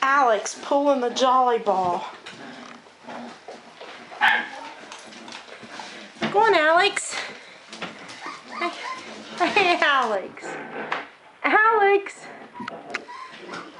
Alex pulling the jolly ball. Go on, Alex. Hey, Alex. Alex.